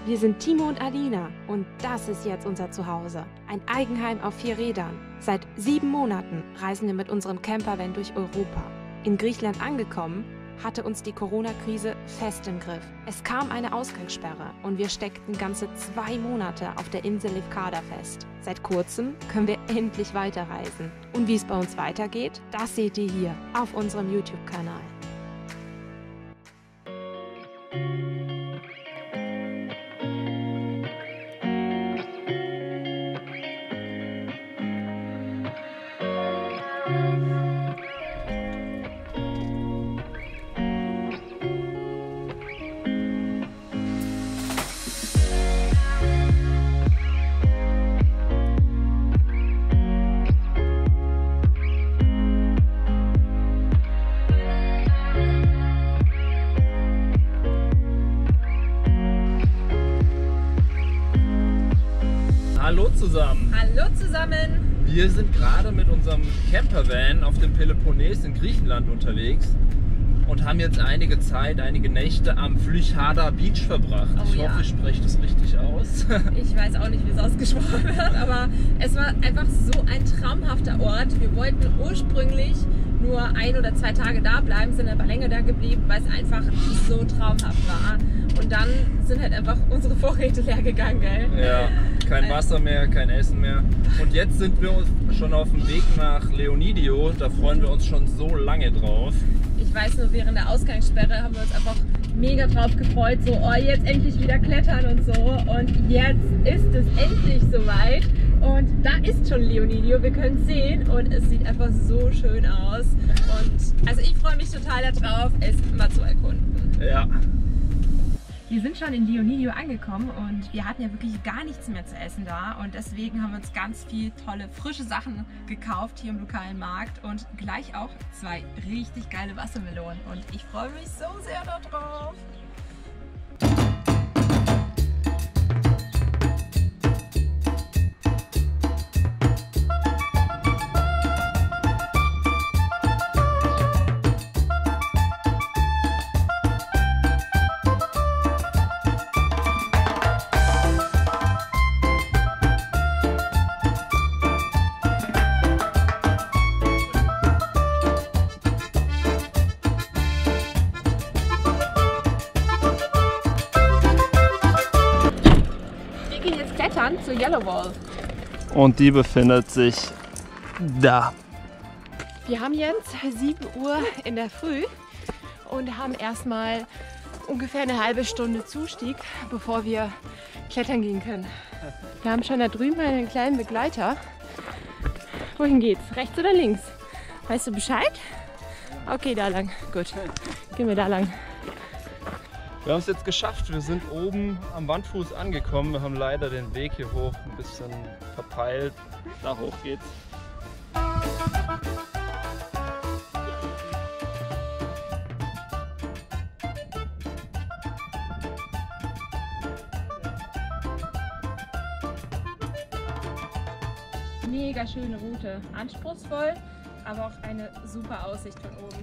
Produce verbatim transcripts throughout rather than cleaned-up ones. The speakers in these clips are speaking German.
Wir sind Timo und Alina und das ist jetzt unser Zuhause. Ein Eigenheim auf vier Rädern. Seit sieben Monaten reisen wir mit unserem Campervan durch Europa. In Griechenland angekommen, hatte uns die Corona-Krise fest im Griff. Es kam eine Ausgangssperre und wir steckten ganze zwei Monate auf der Insel Lefkada fest. Seit kurzem können wir endlich weiterreisen. Und wie es bei uns weitergeht, das seht ihr hier auf unserem YouTube-Kanal. Hallo zusammen! Hallo zusammen! Wir sind gerade mit unserem Campervan auf dem Peloponnes in Griechenland unterwegs und haben jetzt einige Zeit, einige Nächte am Flychada Beach verbracht. Oh, ich ja. hoffe, ich spreche das richtig aus. Ich weiß auch nicht, wie es ausgesprochen wird, aber es war einfach so ein traumhafter Ort. Wir wollten ursprünglich nur ein oder zwei Tage da bleiben, sind aber länger da geblieben, weil es einfach so traumhaft war. Und dann sind halt einfach unsere Vorräte leer gegangen, gell? Ja, kein Wasser mehr, kein Essen mehr. Und jetzt sind wir schon auf dem Weg nach Leonidio. Da freuen wir uns schon so lange drauf. Ich weiß nur, während der Ausgangssperre haben wir uns einfach mega drauf gefreut, so oh, jetzt endlich wieder klettern und so. Und jetzt ist es endlich soweit. Und da ist schon Leonidio, wir können es sehen und es sieht einfach so schön aus. Und also ich freue mich total darauf, es mal zu erkunden. Ja. Wir sind schon in Leonidio angekommen und wir hatten ja wirklich gar nichts mehr zu essen da und deswegen haben wir uns ganz viel tolle frische Sachen gekauft hier im lokalen Markt und gleich auch zwei richtig geile Wassermelonen und ich freue mich so sehr darauf. Zur Yellow Wall. Und die befindet sich da. Wir haben jetzt sieben Uhr in der Früh und haben erstmal ungefähr eine halbe Stunde Zustieg, bevor wir klettern gehen können. Wir haben schon da drüben einen kleinen Begleiter. Wohin geht's? Rechts oder links? Weißt du Bescheid? Okay, da lang. Gut. Gehen wir da lang. Wir haben es jetzt geschafft, wir sind oben am Wandfuß angekommen. Wir haben leider den Weg hier hoch ein bisschen verpeilt. Da hoch geht's. Mega schöne Route. Anspruchsvoll, aber auch eine super Aussicht von oben.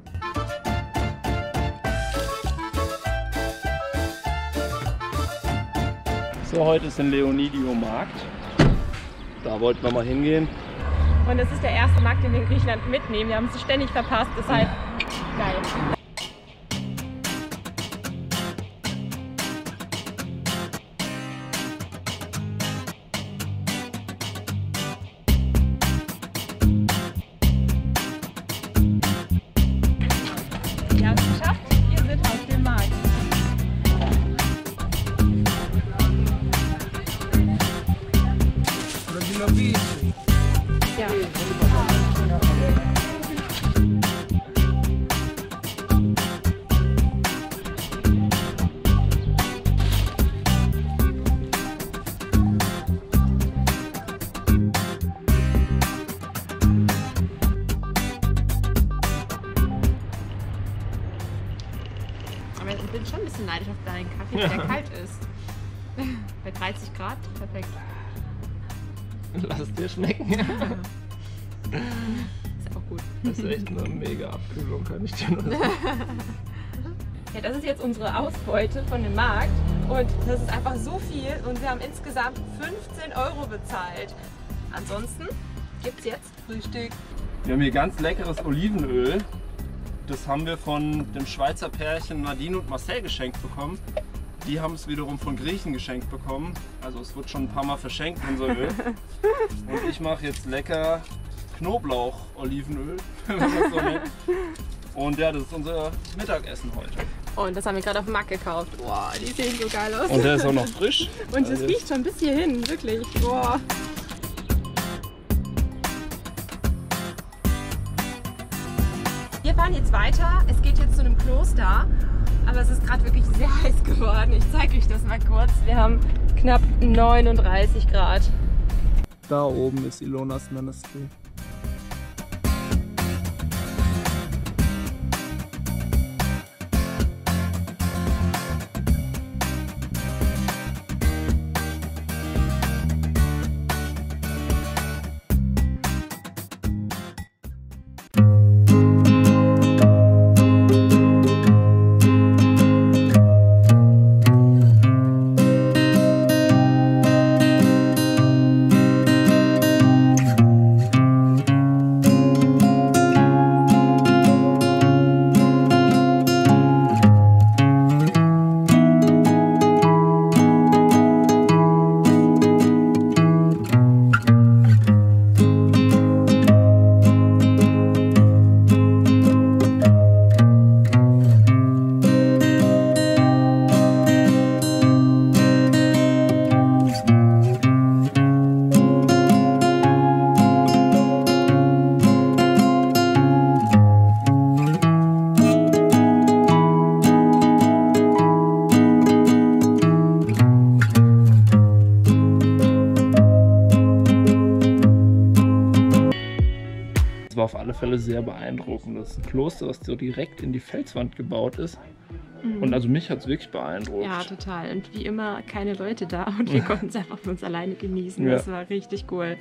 So, heute ist in Leonidio Markt. Da wollten wir mal hingehen. Und das ist der erste Markt, den wir in Griechenland mitnehmen. Wir haben es ständig verpasst, deshalb geil. Wir haben es geschafft, wir sind auf dem Markt. Ja. Aber ich bin schon ein bisschen neidisch auf deinen Kaffee, weil der kalt ist. Bei dreißig Grad, perfekt. Lass es dir schmecken. Ist auch gut. Das ist echt eine mega Abkühlung, kann ich dir nur sagen. Ja, das ist jetzt unsere Ausbeute von dem Markt. Und das ist einfach so viel und wir haben insgesamt fünfzehn Euro bezahlt. Ansonsten gibt es jetzt Frühstück. Wir haben hier ganz leckeres Olivenöl. Das haben wir von dem Schweizer Pärchen Nadine und Marcel geschenkt bekommen. Die haben es wiederum von Griechen geschenkt bekommen. Also es wird schon ein paar Mal verschenkt, unser Öl. Und ich mache jetzt lecker Knoblauch-Olivenöl, wenn man das so nennt. Und ja, das ist unser Mittagessen heute. Und das haben wir gerade auf dem Markt gekauft. Boah, die sehen so geil aus. Und der ist auch noch frisch. Und es riecht schon bis hierhin, wirklich. Boah. Wir fahren jetzt weiter. Es geht jetzt zu einem Kloster. Aber es ist gerade wirklich sehr heiß geworden. Ich zeige euch das mal kurz. Wir haben knapp neununddreißig Grad. Da oben ist Ilonas Monastery. War auf alle Fälle sehr beeindruckend. Das ist ein Kloster, das so direkt in die Felswand gebaut ist. Mhm. Und also mich hat es wirklich beeindruckt. Ja, total. Und wie immer keine Leute da und wir konnten es einfach für uns alleine genießen. Ja. Das war richtig cool.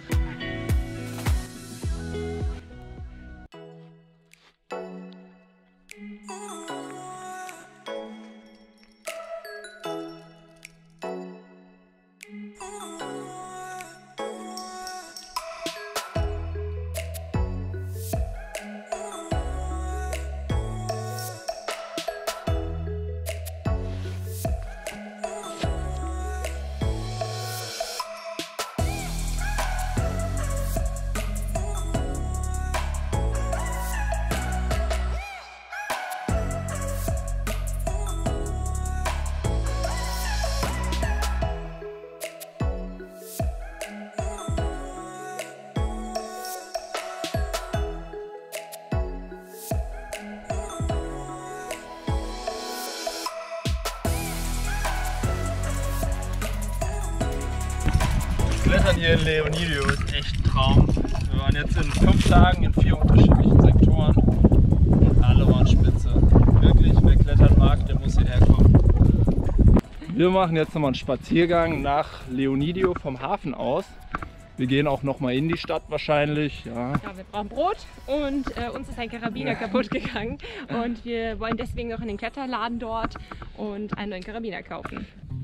Klettern hier in Leonidio ist echt ein Traum. Wir waren jetzt in fünf Tagen in vier unterschiedlichen Sektoren und alle waren spitze. Wirklich, wer klettern mag, der muss hierher kommen. Wir machen jetzt nochmal einen Spaziergang nach Leonidio vom Hafen aus. Wir gehen auch nochmal in die Stadt wahrscheinlich. Ja, ja, wir brauchen Brot und äh, uns ist ein Karabiner ja. kaputt gegangen und wir wollen deswegen noch in den Kletterladen dort und einen neuen Karabiner kaufen.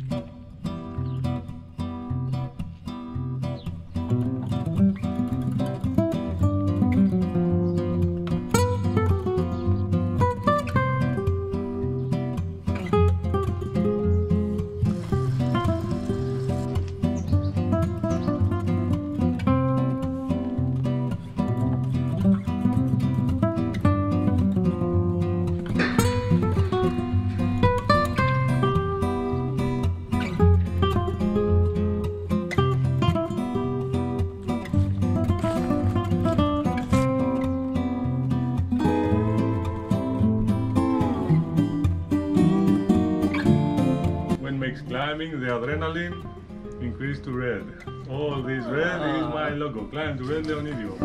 Climbing, the adrenaline increased to red. All this red is my logo. Climb to Red Leonidio.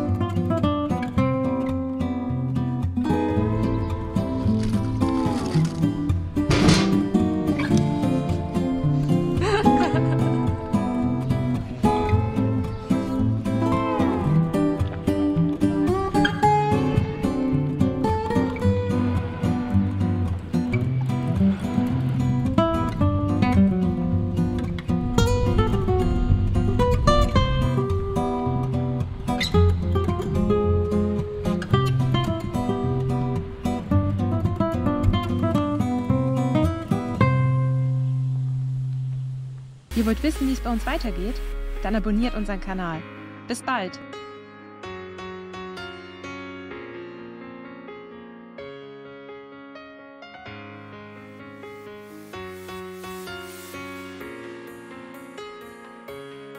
Ihr wollt wissen, wie es bei uns weitergeht? Dann abonniert unseren Kanal. Bis bald!